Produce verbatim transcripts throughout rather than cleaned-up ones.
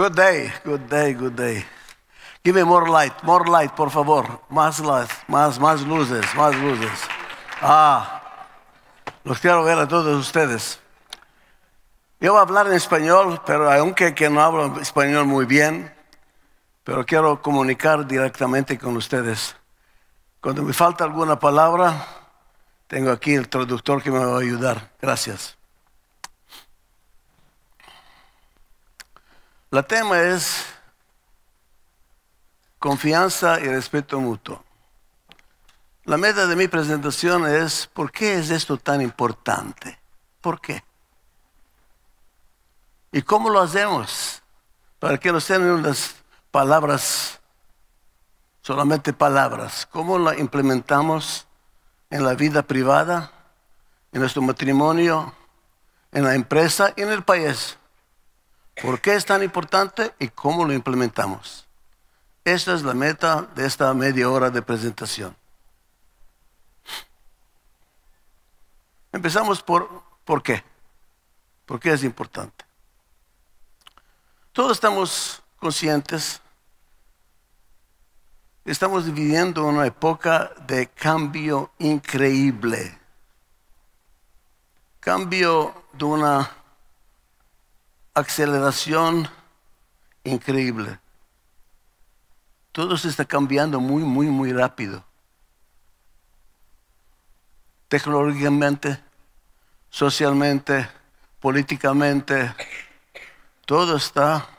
Good day, good day, good day. Give me more light, more light, por favor. Más light, más, más luces, más luces. Ah, los quiero ver a todos ustedes. Yo voy a hablar en español, pero aunque que no hablo español muy bien, pero quiero comunicar directamente con ustedes. Cuando me falta alguna palabra, tengo aquí el traductor que me va a ayudar. Gracias. El tema es confianza y respeto mutuo. La meta de mi presentación es ¿por qué es esto tan importante? ¿Por qué? ¿Y cómo lo hacemos? Para que no sean unas palabras, solamente palabras. ¿Cómo la implementamos en la vida privada, en nuestro matrimonio, en la empresa y en el país? ¿Por qué es tan importante y cómo lo implementamos? Esta es la meta de esta media hora de presentación. Empezamos por ¿por qué? ¿Por qué es importante? Todos estamos conscientes, estamos viviendo una época de cambio increíble. Cambio de una aceleración increíble. Todo se está cambiando muy, muy, muy rápido. Tecnológicamente, socialmente, políticamente, todo está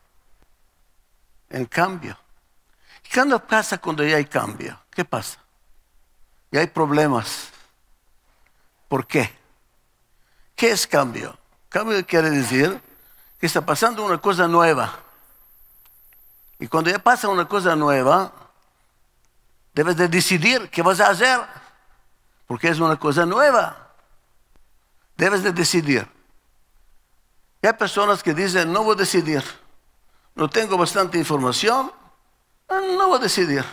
en cambio. ¿Y qué pasa cuando ya hay cambio? ¿Qué pasa? Ya hay problemas. ¿Por qué? ¿Qué es cambio? Cambio quiere decir que está pasando una cosa nueva. Y cuando ya pasa una cosa nueva, debes de decidir qué vas a hacer. Porque es una cosa nueva. Debes de decidir. Y hay personas que dicen, no voy a decidir. No tengo bastante información, no voy a decidir.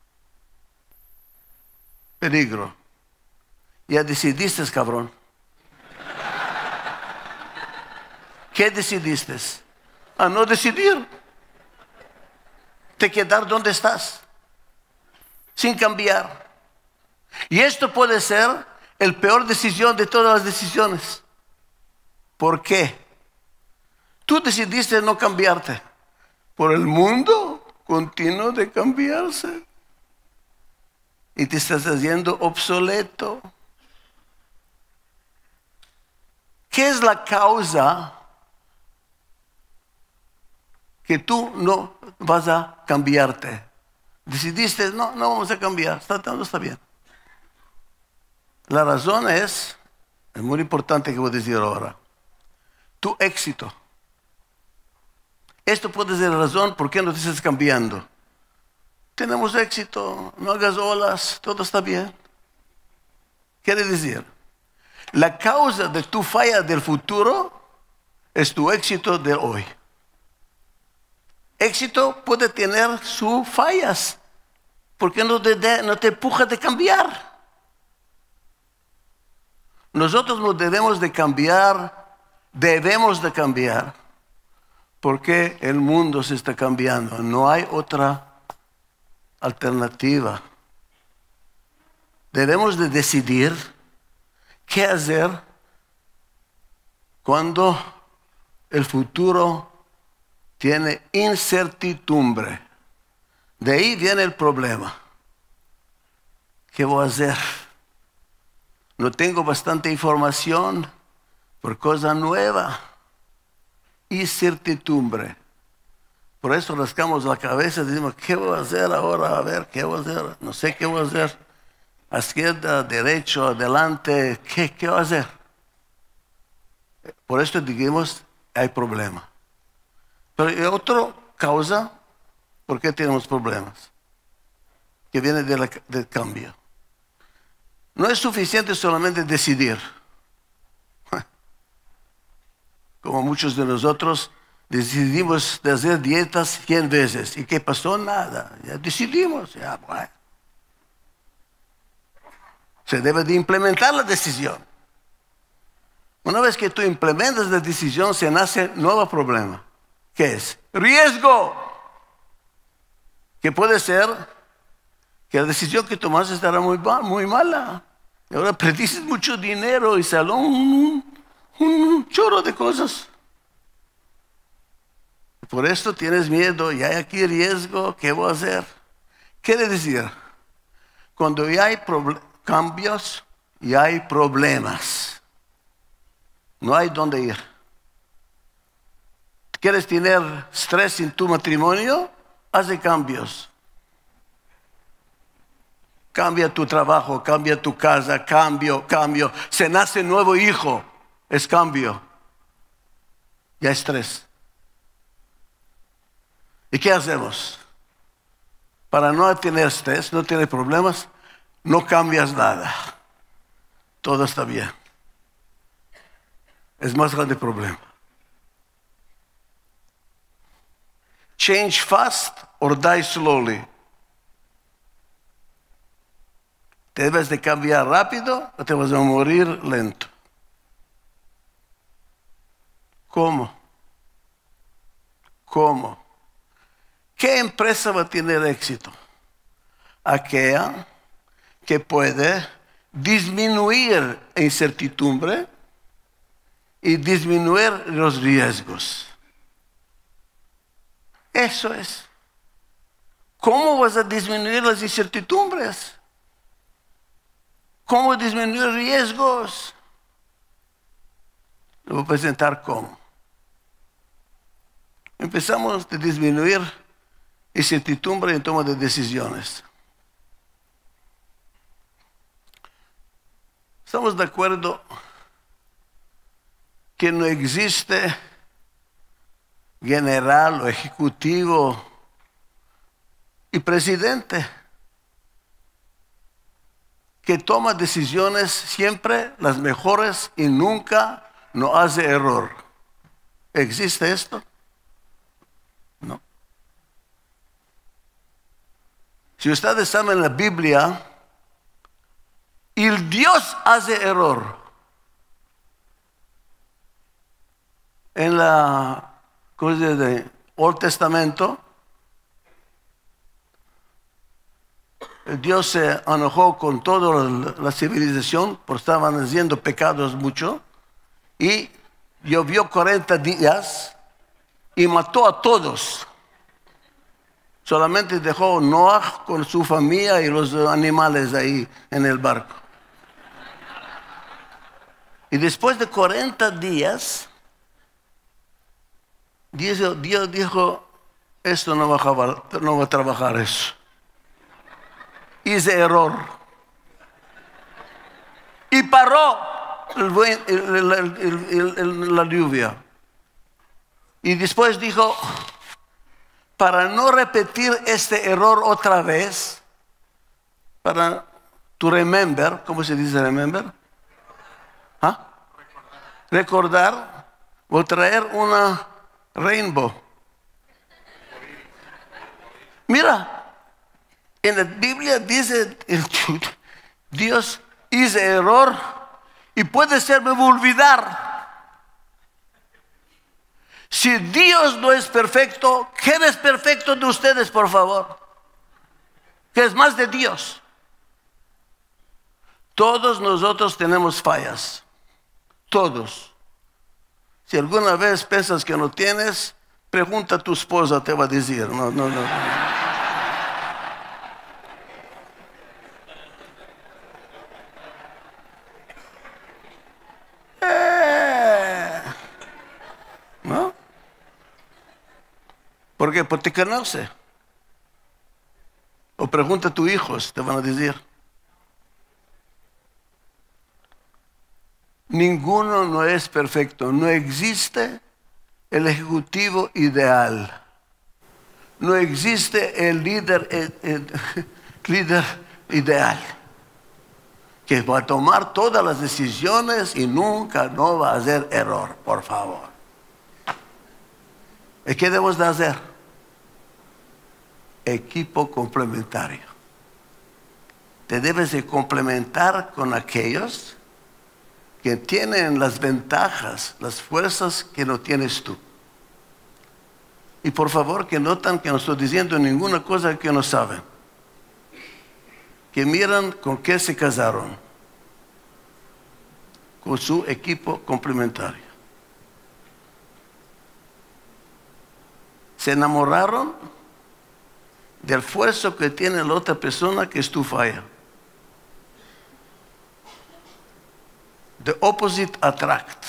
Peligro. Ya decidiste, cabrón. ¿Qué decidiste? A no decidir. Te quedar donde estás. Sin cambiar. Y esto puede ser el peor decisión de todas las decisiones. ¿Por qué? Tú decidiste no cambiarte. Por el mundo continuo de cambiarse. Y te estás haciendo obsoleto. ¿Qué es la causa que tú no vas a cambiarte? Decidiste, no, no vamos a cambiar, está, no está bien. La razón es, es muy importante que voy a decir ahora, tu éxito. Esto puede ser la razón por qué no te estás cambiando. Tenemos éxito, no hagas olas, todo está bien. Quiere decir, la causa de tu falla del futuro es tu éxito de hoy. Éxito puede tener sus fallas, porque no te, de, no te empuja de cambiar. Nosotros no debemos de cambiar, debemos de cambiar, porque el mundo se está cambiando. No hay otra alternativa. Debemos de decidir qué hacer cuando el futuro tiene incertidumbre. De ahí viene el problema. ¿Qué voy a hacer? No tengo bastante información por cosa nueva. Incertidumbre. Por eso rascamos la cabeza y decimos, ¿qué voy a hacer ahora? A ver, ¿qué voy a hacer? No sé qué voy a hacer. A izquierda, derecho, adelante. ¿Qué, qué voy a hacer? Por esto dijimos, hay problema. Pero hay otra causa por qué tenemos problemas. Que viene de la, del cambio. No es suficiente solamente decidir. Como muchos de nosotros decidimos de hacer dietas cien veces. ¿Y qué pasó? Nada. Ya decidimos. Ya, bueno. Se debe de implementar la decisión. Una vez que tú implementas la decisión, se nace un nuevo problema. ¿Qué es? Riesgo. Que puede ser que la decisión que tomaste estará muy, muy mala. Y ahora perdiste mucho dinero y salió un, un chorro de cosas. Por esto tienes miedo y hay aquí riesgo. ¿Qué voy a hacer? Quiere decir, cuando ya hay cambios y hay problemas, no hay dónde ir. ¿Quieres tener estrés en tu matrimonio? Hace cambios. Cambia tu trabajo, cambia tu casa, cambio, cambio. Se nace un nuevo hijo, es cambio. Ya estrés. ¿Y qué hacemos? Para no tener estrés, no tener problemas, no cambias nada. Todo está bien. Es más grande el problema. Change fast or die slowly. ¿Te debes de cambiar rápido o te vas a morir lento? ¿Cómo? ¿Cómo? ¿Qué empresa va a tener éxito? Aquella que puede disminuir la incertidumbre y disminuir los riesgos. Eso es. ¿Cómo vas a disminuir las incertidumbres? ¿Cómo disminuir riesgos? Le voy a presentar cómo. Empezamos a disminuir incertidumbre en toma de decisiones. Estamos de acuerdo que no existe general o ejecutivo y presidente que toma decisiones siempre las mejores y nunca no hace error. ¿Existe esto? No. Si ustedes saben la Biblia, el Dios hace error. En la cosa de Old Testamento, Dios se enojó con toda la civilización porque estaban haciendo pecados mucho y llovió cuarenta días y mató a todos. Solamente dejó Noah con su familia y los animales ahí en el barco. Y después de cuarenta días, Dios, Dios dijo, esto no va, a, no va a trabajar eso. Hice error. Y paró el, el, el, el, la lluvia. Y después dijo, para no repetir este error otra vez, para to remember, ¿cómo se dice remember? ¿Ah? Recordar. Recordar, voy a traer una rainbow. Mira. En la Biblia dice, Dios hizo error y puede ser me voy a olvidar. Si Dios no es perfecto, ¿quién es perfecto de ustedes, por favor? ¿Qué es más de Dios? Todos nosotros tenemos fallas. Todos. Si alguna vez piensas que no tienes, pregunta a tu esposa, te va a decir. No, no, no. ¿No? ¿Por qué? Porque te conoce. O pregunta a tus hijos, te van a decir. Ninguno no es perfecto. No existe el ejecutivo ideal. No existe el líder, el, el, líder ideal. Que va a tomar todas las decisiones y nunca no va a hacer error, por favor. ¿Y qué debemos de hacer? Equipo complementario. Te debes de complementar con aquellos que tienen las ventajas, las fuerzas que no tienes tú. Y por favor que notan que no estoy diciendo ninguna cosa que no saben. Que miran con qué se casaron. Con su equipo complementario. Se enamoraron del esfuerzo que tiene la otra persona que es tu falla. The opposite attract.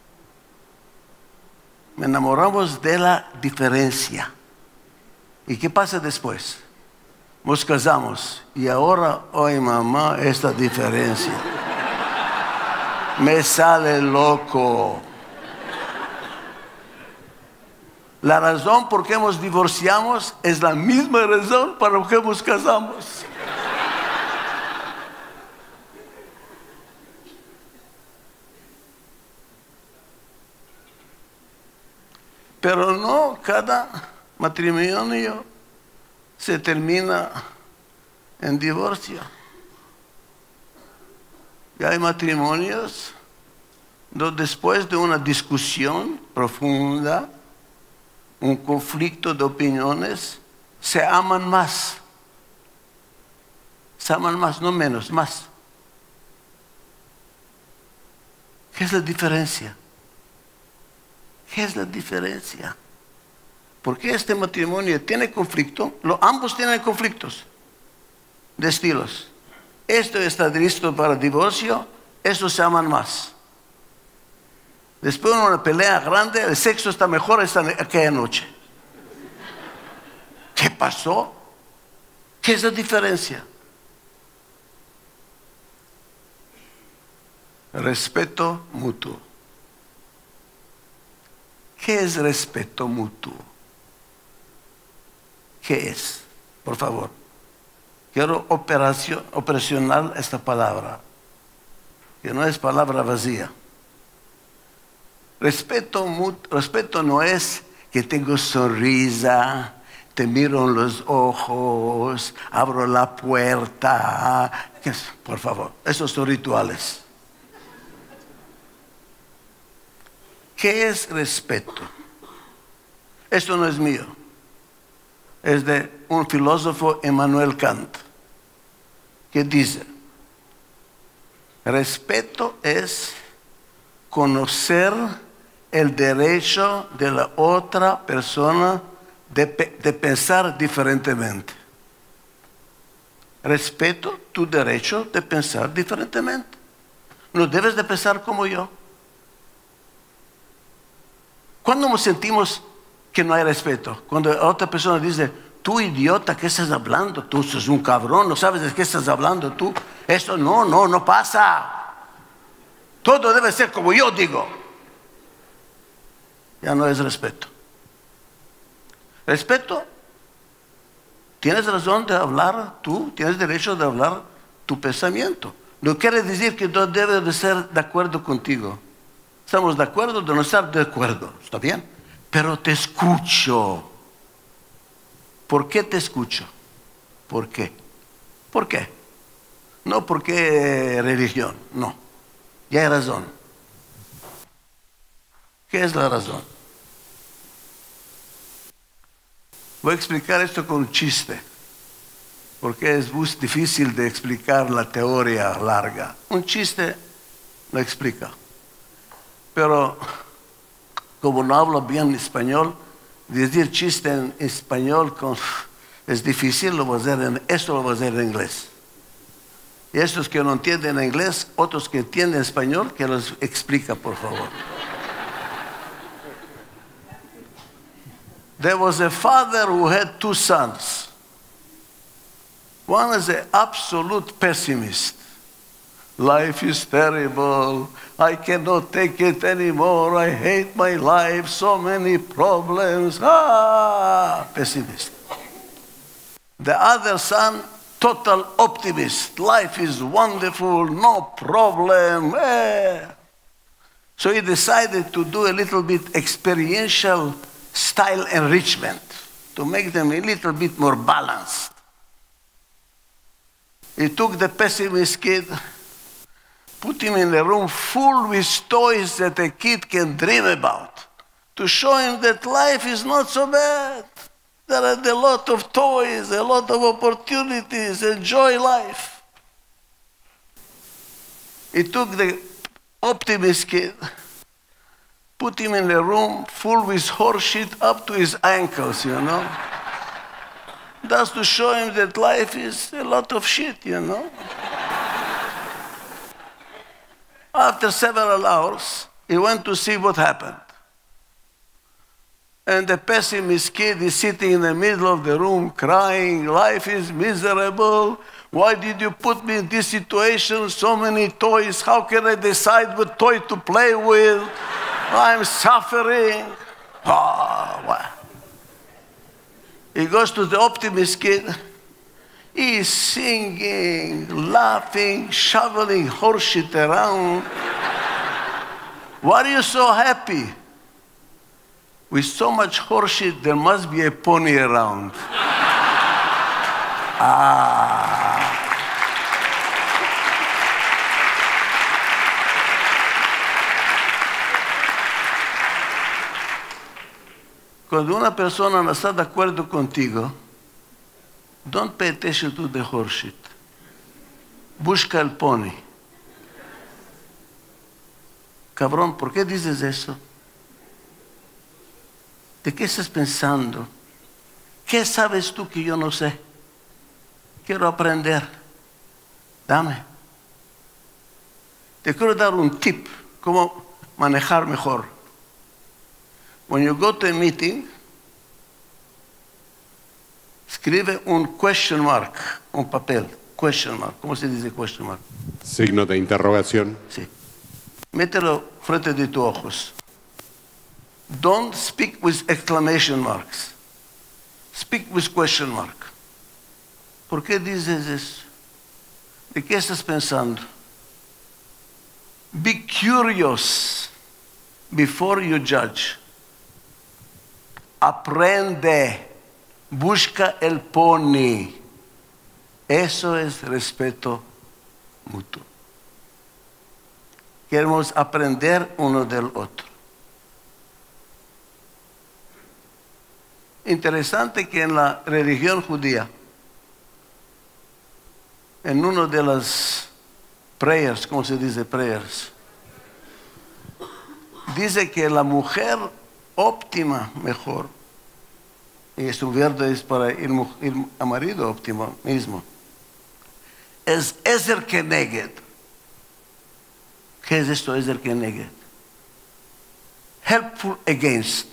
Me enamoramos de la diferencia. ¿Y qué pasa después? Nos casamos. Y ahora, ay mamá, esta diferencia. Me sale loco. La razón por qué nos divorciamos es la misma razón para la que nos casamos. Pero no cada matrimonio se termina en divorcio. Y hay matrimonios donde después de una discusión profunda, un conflicto de opiniones, se aman más. Se aman más, no menos, más. ¿Qué es la diferencia? ¿Qué es la diferencia? ¿Por qué este matrimonio tiene conflicto? Lo, ambos tienen conflictos de estilos. Esto está listo para divorcio, estos se aman más. Después de una pelea grande, el sexo está mejor esta, aquella noche. ¿Qué pasó? ¿Qué es la diferencia? Respeto mutuo. ¿Qué es respeto mutuo? ¿Qué es? Por favor. Quiero operación, operacional esta palabra, que no es palabra vacía. Respeto, respeto no es que tengo sonrisa, te miro en los ojos, abro la puerta. Por favor, esos son rituales. ¿Qué es respeto? Esto no es mío. Es de un filósofo, Immanuel Kant, que dice, respeto es conocer el derecho de la otra persona de, de pensar diferentemente. Respeto tu derecho de pensar diferentemente. No debes de pensar como yo. ¿Cuándo nos sentimos que no hay respeto? Cuando otra persona dice, tú idiota, ¿qué estás hablando? Tú sos un cabrón, no sabes de qué estás hablando tú. Esto no, no, no pasa. Todo debe ser como yo digo. Ya no es respeto. Respeto, tienes razón de hablar tú, tienes derecho de hablar tu pensamiento. No quiere decir que no debe de ser de acuerdo contigo. Estamos de acuerdo de no estar de acuerdo, ¿está bien? Pero te escucho. ¿Por qué te escucho? ¿Por qué? ¿Por qué? No porque religión, no. Ya hay razón. ¿Qué es la razón? Voy a explicar esto con un chiste, porque es muy difícil de explicar la teoría larga. Un chiste lo explica. Pero como no hablo bien español, decir chiste en español con, es difícil, lo voy a hacer en, esto lo voy a hacer en inglés. Y estos que no entienden inglés, otros que entienden español, que los explica, por favor. There was a father who had two sons. One is an absolute pessimist. Life is terrible. I cannot take it anymore. I hate my life. So many problems. Ah, pessimist. The other son, total optimist. Life is wonderful. No problem. Eh. So he decided to do a little bit experiential style enrichment to make them a little bit more balanced. He took the pessimist kid, put him in a room full with toys that a kid can dream about. to show him that life is not so bad. There are a lot of toys, a lot of opportunities. Enjoy life. He took the optimist kid, put him in a room full with horse shit up to his ankles, you know. That's to show him that life is a lot of shit, you know. After several hours, he went to see what happened. And the pessimist kid is sitting in the middle of the room crying, life is miserable. Why did you put me in this situation? So many toys. How can I decide what toy to play with? I'm suffering. Oh, wow. He goes to the optimist kid. He's singing, laughing, shoveling horseshit around. Why are you so happy? With so much horseshit, there must be a pony around. Ah. Cuando una persona no está de acuerdo contigo, don't pay attention to the horseshit. Busca el pony. Cabrón, ¿por qué dices eso? ¿De qué estás pensando? ¿Qué sabes tú que yo no sé? Quiero aprender. Dame. Te quiero dar un tip, cómo manejar mejor. When you go to a meeting, escribe un question mark, un papel, question mark. ¿Cómo se dice question mark? Signo de interrogación. Sí. Mételo frente de tus ojos. Don't speak with exclamation marks. Speak with question mark. ¿Por qué dices eso? ¿De qué estás pensando? Be curious before you judge. Aprende. Busca el pony. Eso es respeto mutuo. Queremos aprender uno del otro. Interesante que en la religión judía, en uno de las prayers, ¿cómo se dice prayers? Dice que la mujer óptima mejor, y su verde es para el, el marido óptimo mismo, es Ezer Keneged. ¿Qué es esto, Ezer Keneged? Helpful against.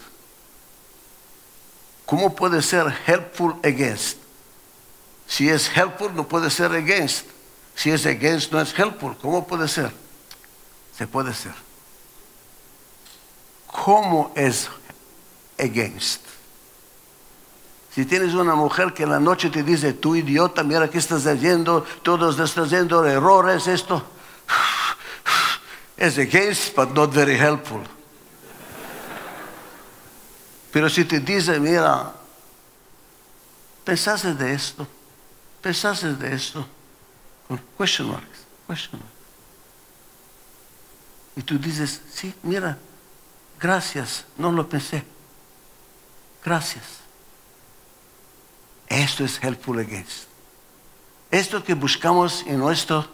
¿Cómo puede ser helpful against? Si es helpful, no puede ser against. Si es against, no es helpful. ¿Cómo puede ser? Se puede ser. ¿Cómo es against? Si tienes una mujer que en la noche te dice, tú idiota, mira qué estás haciendo, todos estás haciendo errores, esto es against, but not very helpful. Pero si te dice, mira, pensaste de esto, pensaste de esto, con question marks, question marks. Y tú dices, sí, mira, gracias, no lo pensé, gracias. Esto es helpful against. Esto que buscamos en nuestros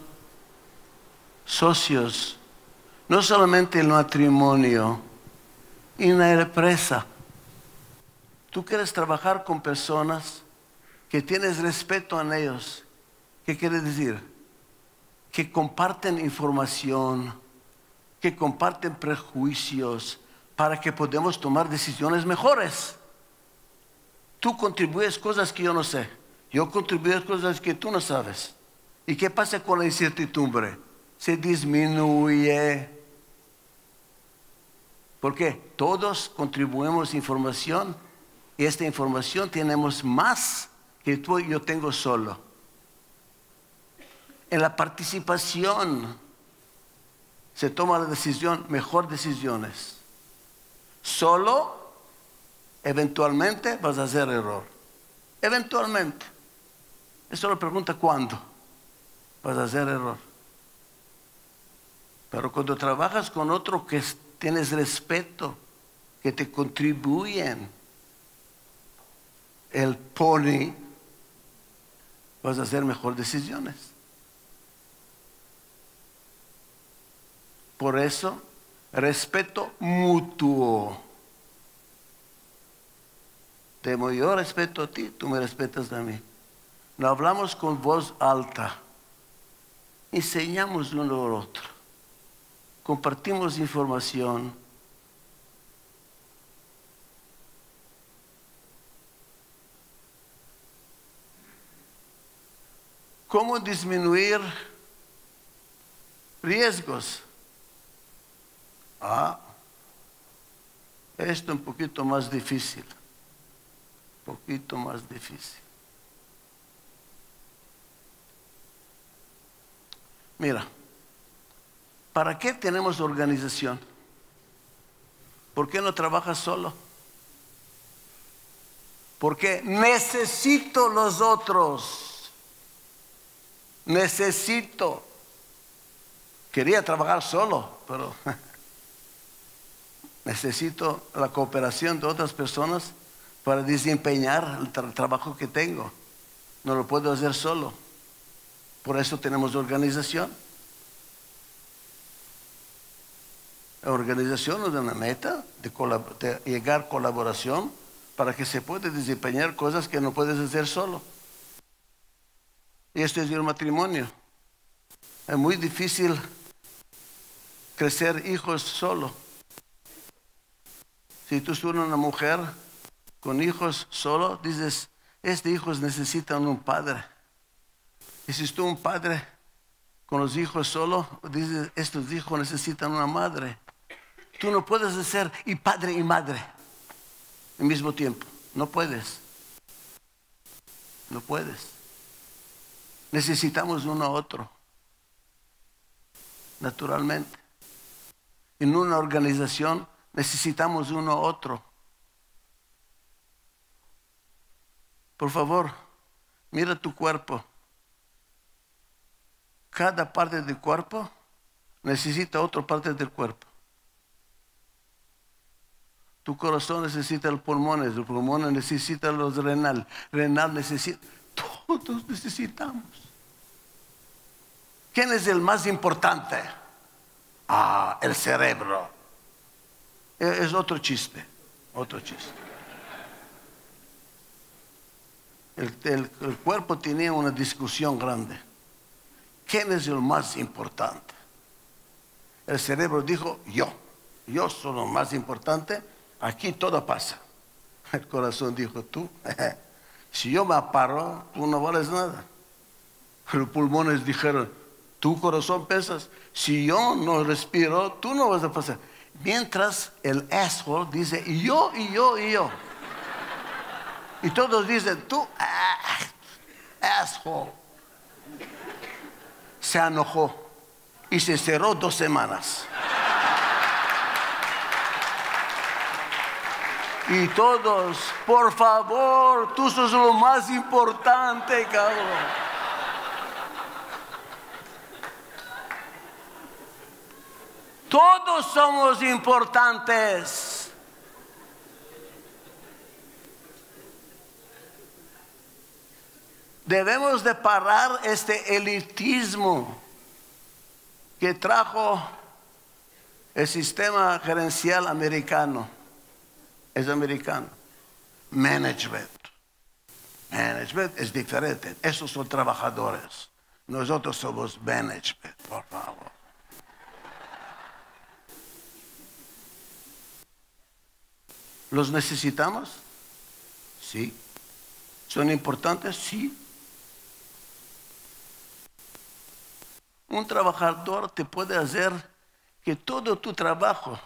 socios, no solamente en el matrimonio, en la empresa. Tú quieres trabajar con personas que tienes respeto a ellos. ¿Qué quiere decir? Que comparten información, que comparten prejuicios para que podamos tomar decisiones mejores. Tú contribuyes cosas que yo no sé. Yo contribuyo cosas que tú no sabes. ¿Y qué pasa con la incertidumbre? Se disminuye. ¿Por qué? Todos contribuimos información. Y esta información tenemos más que tú y yo tengo solo. En la participación se toma la decisión, mejor decisiones. Solo, eventualmente vas a hacer error. Eventualmente. Eso lo pregunta cuándo vas a hacer error. Pero cuando trabajas con otro que tienes respeto, que te contribuyen. El pony, vas a hacer mejores decisiones. Por eso, respeto mutuo. Demo yo respeto a ti, tú me respetas a mí. No hablamos con voz alta. Enseñamos uno al otro. Compartimos información. ¿Cómo disminuir riesgos? Ah, esto es un poquito más difícil. Un poquito más difícil. Mira, ¿para qué tenemos organización? ¿Por qué no trabajas solo? Porque necesito los otros. Necesito. Quería trabajar solo, pero necesito la cooperación de otras personas para desempeñar el tra- trabajo que tengo. No lo puedo hacer solo. Por eso tenemos organización. La organización es una meta de, colab- de llegar a colaboración para que se pueda desempeñar cosas que no puedes hacer solo. Y esto es el matrimonio. Es muy difícil crecer hijos solo. Si tú eres una mujer con hijos solo, dices, estos hijos necesitan un padre. Y si tú un padre con los hijos solo, dices, estos hijos necesitan una madre. Tú no puedes ser y padre y madre al mismo tiempo. No puedes. No puedes. Necesitamos uno a otro. Naturalmente. En una organización necesitamos uno a otro. Por favor, mira tu cuerpo. Cada parte del cuerpo necesita otra parte del cuerpo. Tu corazón necesita los pulmones, los pulmones necesitan los renal, renal necesita, todos necesitamos. ¿Quién es el más importante? Ah, el cerebro. Es otro chiste, otro chiste. El, el, el cuerpo tenía una discusión grande. ¿Quién es el más importante? El cerebro dijo, yo. Yo soy lo más importante. Aquí todo pasa. El corazón dijo, tú. Si yo me paro, tú no vales nada. Los pulmones dijeron, tu corazón pesas. Si yo no respiro, tú no vas a pasar. Mientras el asshole dice, y yo, y yo, y yo. Y todos dicen, tú, ah, asshole. Se enojó y se cerró dos semanas. Y todos, por favor, tú sos lo más importante, cabrón. Todos somos importantes. Debemos de parar este elitismo que trajo el sistema gerencial americano. Es americano. Management. Management es diferente. Esos son trabajadores. Nosotros somos management, por favor. ¿Los necesitamos? Sí. ¿Son importantes? Sí. Un trabajador te puede hacer que todo tu trabajo.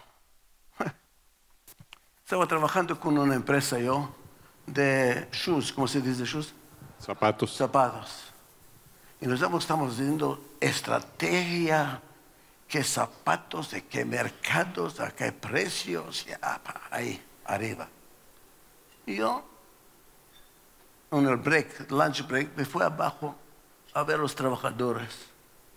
Estaba trabajando con una empresa yo de shoes, ¿cómo se dice shoes? Zapatos. Zapatos. Y nosotros estamos haciendo estrategia, qué zapatos, de qué mercados, a qué precios, ya, ahí, arriba. Y yo, en el break, lunch break, me fui abajo a ver los trabajadores,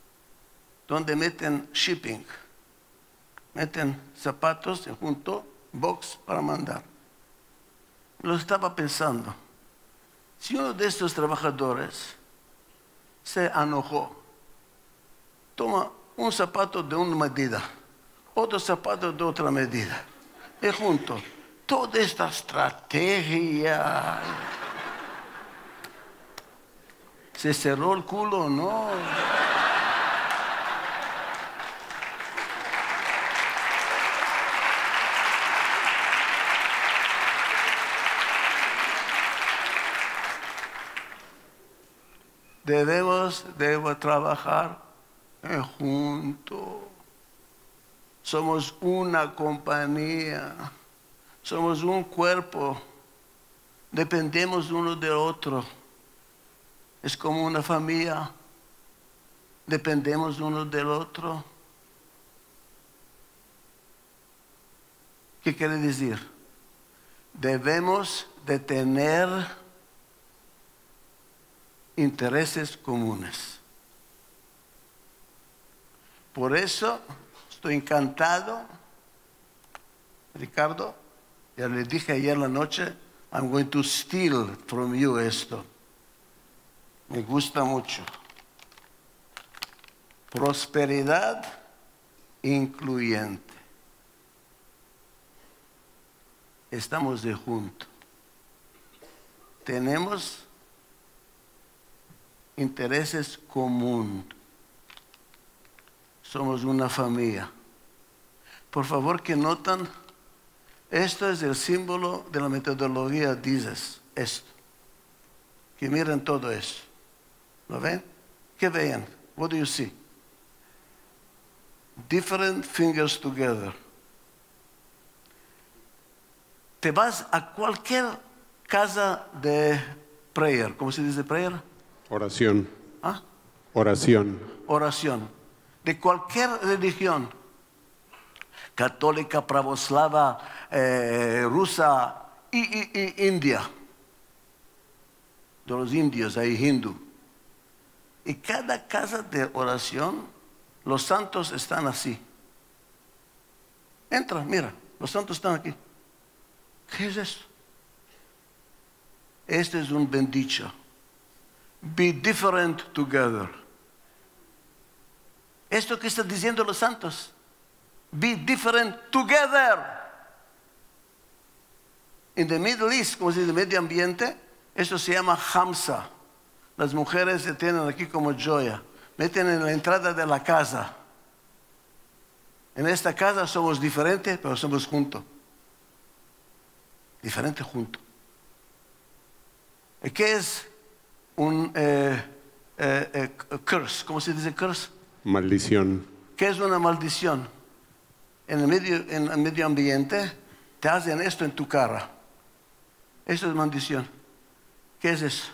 donde meten shipping, meten zapatos junto, box para mandar. Lo estaba pensando. Si uno de estos trabajadores se enojó, toma un zapato de una medida, otro zapato de otra medida, y junto, toda esta estrategia, ¿se cerró el culo o no? Debemos, debemos trabajar juntos. Somos una compañía, somos un cuerpo, dependemos uno del otro. Es como una familia, dependemos uno del otro. ¿Qué quiere decir? Debemos de tener intereses comunes. Por eso estoy encantado, Ricardo, ya le dije ayer en la noche, I'm going to steal from you esto. Me gusta mucho. Prosperidad incluyente. Estamos de junto. Tenemos intereses comunes. Somos una familia. Por favor, que notan, esto es el símbolo de la metodología DISES, esto. Que miren todo eso. ¿Lo ven? ¿Qué ven? What do you see? Different fingers together. Te vas a cualquier casa de prayer. ¿Cómo se dice prayer? Oración. ¿Ah? Oración. Oración. De cualquier religión. Católica, pravoslava, eh, rusa y, y, y india. De los indios, ahí hindú. Y cada casa de oración, los santos están así. Entra, mira, los santos están aquí. ¿Qué es eso? Este es un bendicho. Be different together. Esto que están diciendo los santos. Be different together. En el Middle East, como se dice, medio ambiente, esto se llama Hamsa. Las mujeres se tienen aquí como joya. Meten en la entrada de la casa. En esta casa somos diferentes, pero somos juntos. Diferentes juntos. ¿Qué es un eh, eh, eh, curse? ¿Cómo se dice curse? Maldición. ¿Qué es una maldición? En el medio, en el medio ambiente te hacen esto en tu cara. Eso es maldición. ¿Qué es eso?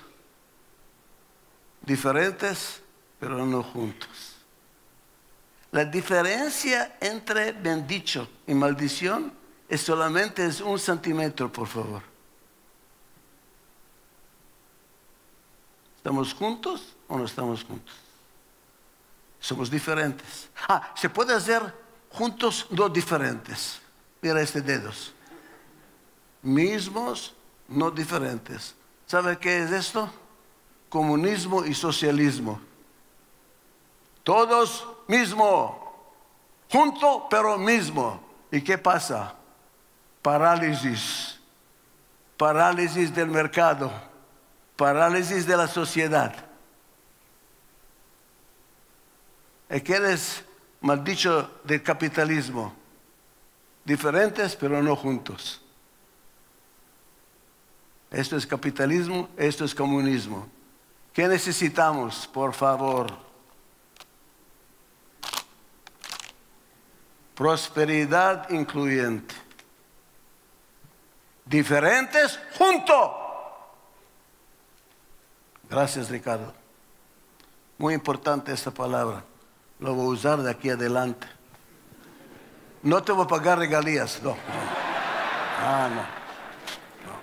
Diferentes, pero no juntos. La diferencia entre bendicho y maldición es solamente es un centímetro, por favor. ¿Estamos juntos o no estamos juntos? Somos diferentes. Ah, se puede hacer juntos, no diferentes. Mira este dedos. Mismos, no diferentes. ¿Sabe qué es esto? Comunismo y socialismo. Todos mismo. Junto, pero mismo. ¿Y qué pasa? Parálisis. Parálisis del mercado. Parálisis de la sociedad. ¿Qué es maldicho del capitalismo? Diferentes, pero no juntos. Esto es capitalismo, esto es comunismo. ¿Qué necesitamos, por favor? Prosperidad incluyente. Diferentes juntos. Gracias, Ricardo. Muy importante esta palabra. Lo voy a usar de aquí adelante. No te voy a pagar regalías, no. no. Ah, no. no.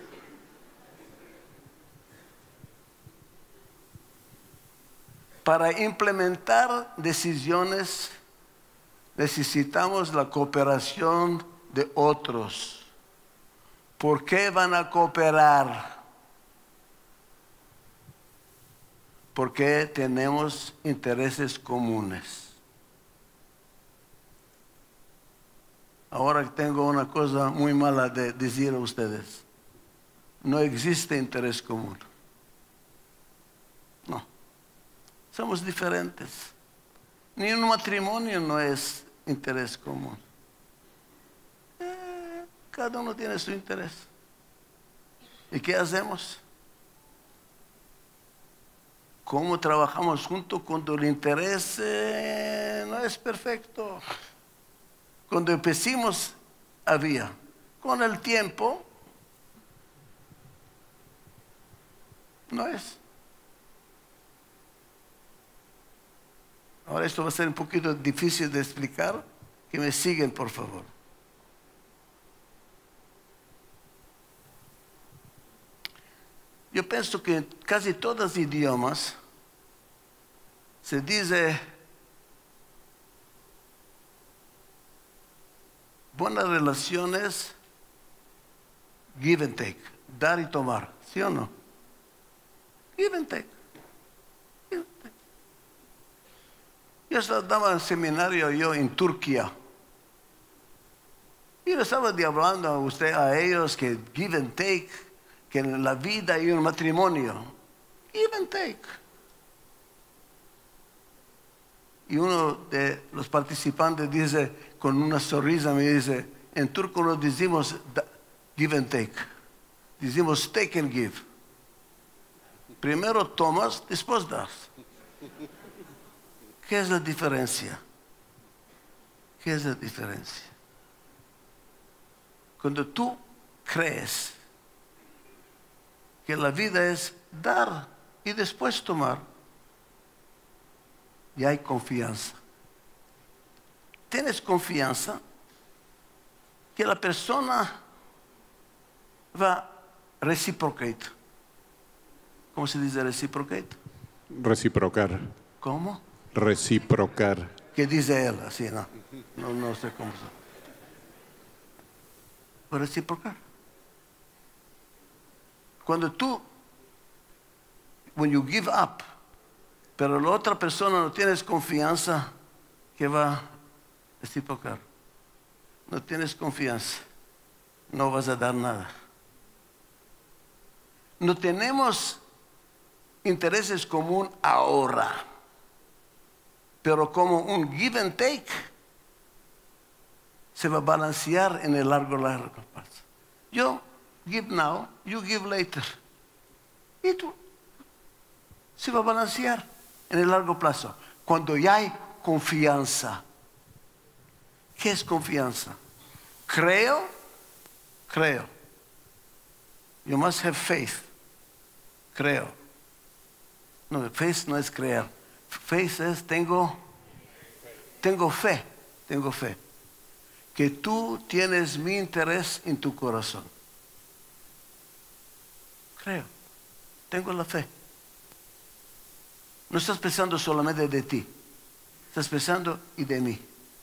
Para implementar decisiones necesitamos la cooperación de otros. ¿Por qué van a cooperar? Porque tenemos intereses comunes. Ahora tengo una cosa muy mala de decir a ustedes. No existe interés común. No. Somos diferentes. Ni un matrimonio no es interés común. Eh, cada uno tiene su interés. ¿Y qué hacemos? ¿Cómo trabajamos juntos cuando el interés eh, no es perfecto? Cuando empezamos había. Con el tiempo no es. Ahora esto va a ser un poquito difícil de explicar. Que me siguen, por favor. Yo pienso que en casi todos los idiomas se dice buenas relaciones, give and take, dar y tomar, ¿sí o no? Give and take. Give and take. Yo estaba en seminario yo en Turquía. Y le estaba hablando a usted, a ellos que give and take, que en la vida hay un matrimonio. Give and take. Y uno de los participantes dice, con una sonrisa me dice, en turco no decimos give and take, decimos take and give. Primero tomas, después das. ¿Qué es la diferencia? ¿Qué es la diferencia? Cuando tú crees que la vida es dar y después tomar, y hay confianza. Tienes confianza que la persona va a reciprocate. ¿Cómo se dice reciprocate? Reciprocar. ¿Cómo? Reciprocar. ¿Qué dice él? Así, no. No, no sé cómo se. Reciprocar. Cuando tú, when you give up, pero la otra persona no tienes confianza que va a reciprocar. No tienes confianza, no vas a dar nada. No tenemos intereses comunes ahora, pero como un give and take se va a balancear en el largo, largo plazo. Yo give now, you give later. Y tú se va a balancear en el largo plazo. Cuando ya hay confianza. ¿Qué es confianza? Creo, creo. You must have faith. Creo. No, faith no es creer. Faith es tengo, tengo fe, tengo fe. Que tú tienes mi interés en tu corazón. Creo. Tengo la fe. No estás pensando solamente de ti. Estás pensando y de mí.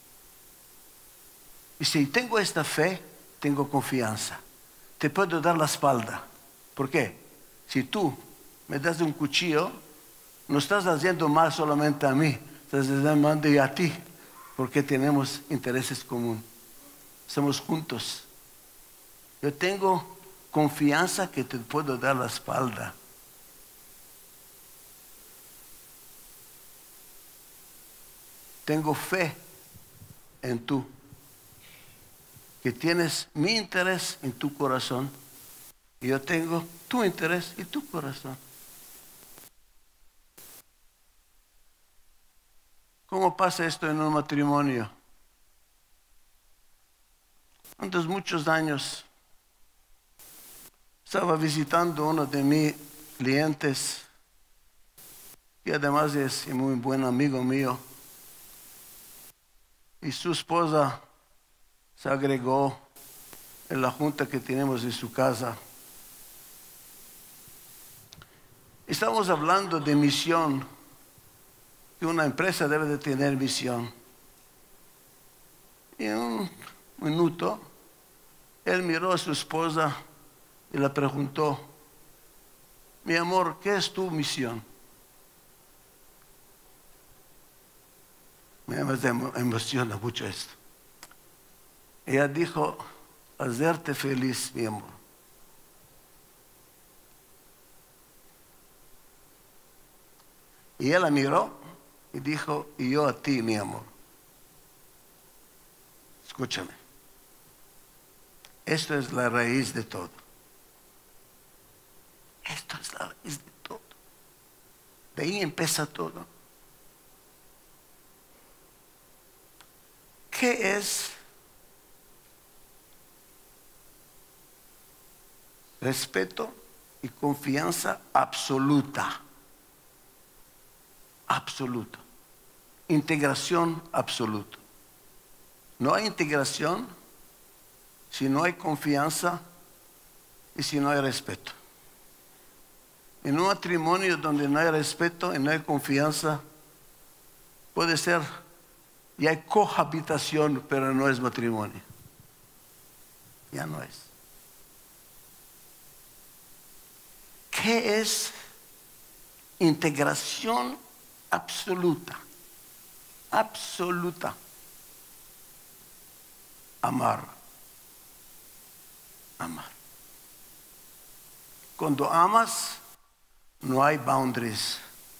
Y si tengo esta fe, tengo confianza. Te puedo dar la espalda. ¿Por qué? Si tú me das un cuchillo, no estás haciendo mal solamente a mí, estás haciendo mal a ti, porque tenemos intereses comunes. Estamos juntos. Yo tengo confianza que te puedo dar la espalda. Tengo fe en tú, que tienes mi interés en tu corazón y yo tengo tu interés y tu corazón. ¿Cómo pasa esto en un matrimonio? Antes de muchos años estaba visitando uno de mis clientes que además es muy buen amigo mío. Y su esposa se agregó en la junta que tenemos en su casa. Estamos hablando de misión, que una empresa debe de tener misión. Y en un minuto Él miró a su esposa y le preguntó, mi amor, ¿qué es tu misión? Me emociona mucho esto. Ella dijo, hacerte feliz, mi amor. Y él la miró y dijo, y yo a ti, mi amor. Escúchame. Esto es la raíz de todo. Esto es la raíz de todo. De ahí empieza todo. ¿Qué es respeto y confianza absoluta? Absoluta. Integración absoluta. No hay integración si no hay confianza y si no hay respeto. En un matrimonio donde no hay respeto y no hay confianza, puede ser, y hay cohabitación, pero no es matrimonio. Ya no es. ¿Qué es integración absoluta? Absoluta. Amar. Amar. Cuando amas, no hay boundaries.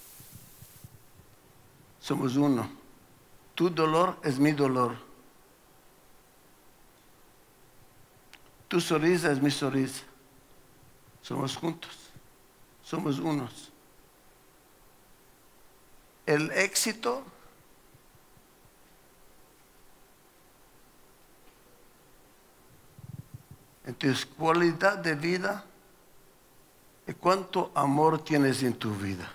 Somos uno. Tu dolor es mi dolor. Tu sonrisa es mi sonrisa. Somos juntos. Somos unos. El éxito en tu cualidad de vida y cuánto amor tienes en tu vida.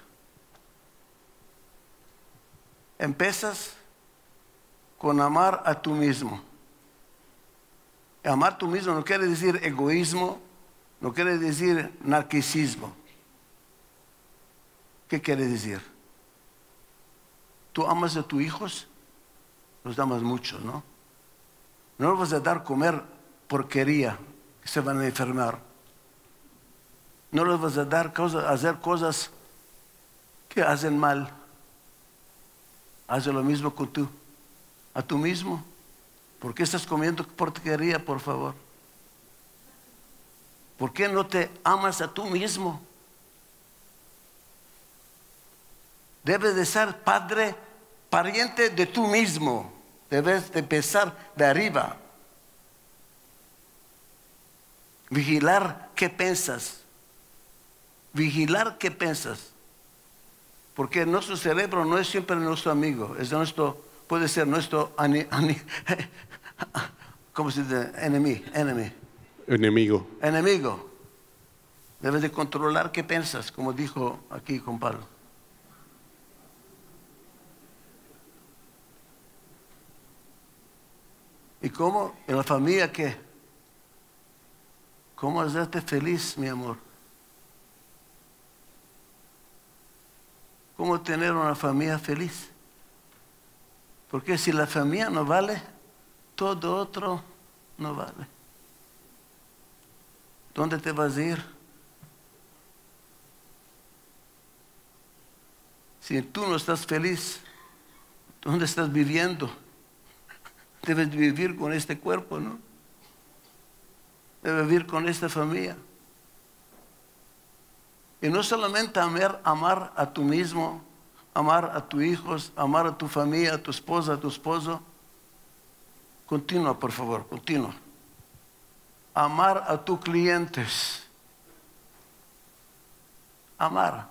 Empiezas con amar a tú mismo. Amar a tú mismo no quiere decir egoísmo, no quiere decir narcisismo. ¿Qué quiere decir? Tú amas a tus hijos, los amas mucho, ¿no? No les vas a dar comer porquería, que se van a enfermar. No les vas a dar cosas, hacer cosas que hacen mal. Haz lo mismo con tú, a tú mismo. ¿Por qué estás comiendo porquería, por favor? ¿Por qué no te amas a tú mismo? Debes de ser padre, pariente de tú mismo. Debes de empezar de arriba. Vigilar qué piensas. Vigilar qué piensas. Porque nuestro cerebro no es siempre nuestro amigo. Es nuestro, puede ser nuestro ani, ani, ¿cómo se dice? Enemy, enemy. Enemigo. Enemigo. Debes de controlar qué piensas, como dijo aquí con Pablo. ¿Y cómo? ¿En la familia qué? ¿Cómo hacerte feliz, mi amor? ¿Cómo tener una familia feliz? Porque si la familia no vale, todo otro no vale. ¿Dónde te vas a ir? Si tú no estás feliz, ¿dónde estás viviendo? Debes vivir con este cuerpo, ¿no? Debes vivir con esta familia. Y no solamente amar, amar a tú mismo, amar a tus hijos, amar a tu familia, a tu esposa, a tu esposo. Continúa, por favor, continúa. Amar a tus clientes. Amar.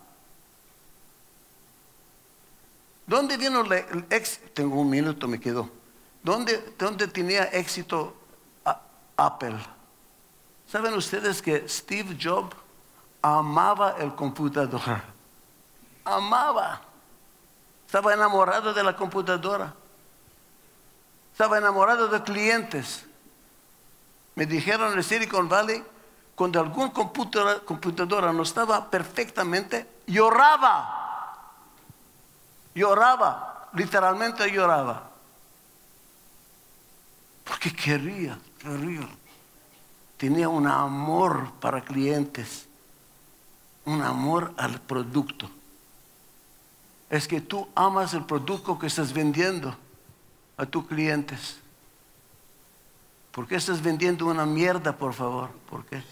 ¿Dónde vino el éxito? Tengo un minuto, me quedó. ¿Dónde, dónde tenía éxito Apple? ¿Saben ustedes que Steve Jobs amaba el computador? Amaba. Estaba enamorado de la computadora. Estaba enamorado de clientes. Me dijeron en Silicon Valley, cuando algún computadora, computadora no estaba perfectamente, lloraba. Lloraba. Literalmente lloraba. Porque quería, quería. tenía un amor para clientes, un amor al producto. Es que tú amas el producto que estás vendiendo a tus clientes. ¿Por qué estás vendiendo una mierda, por favor? ¿Por qué?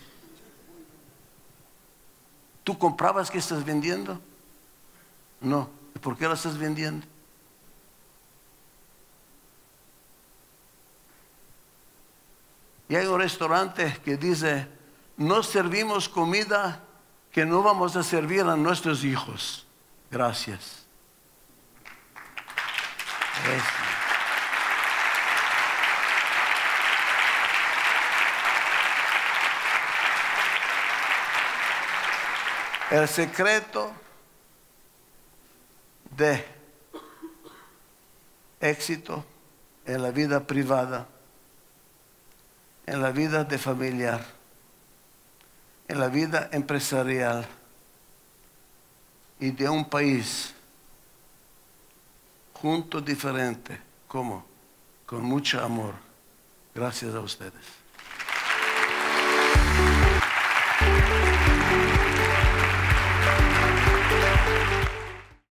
¿Tú comprabas que estás vendiendo? No. ¿Y por qué la estás vendiendo? Y hay un restaurante que dice, no servimos comida que no vamos a servir a nuestros hijos. Gracias. Eso. El secreto de éxito en la vida privada, en la vida de familiar, en la vida empresarial y de un país junto diferente, ¿cómo? Con mucho amor. Gracias a ustedes.